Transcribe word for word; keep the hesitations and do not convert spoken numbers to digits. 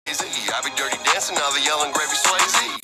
I be dirty dancing, now the yelling gravy Swayze.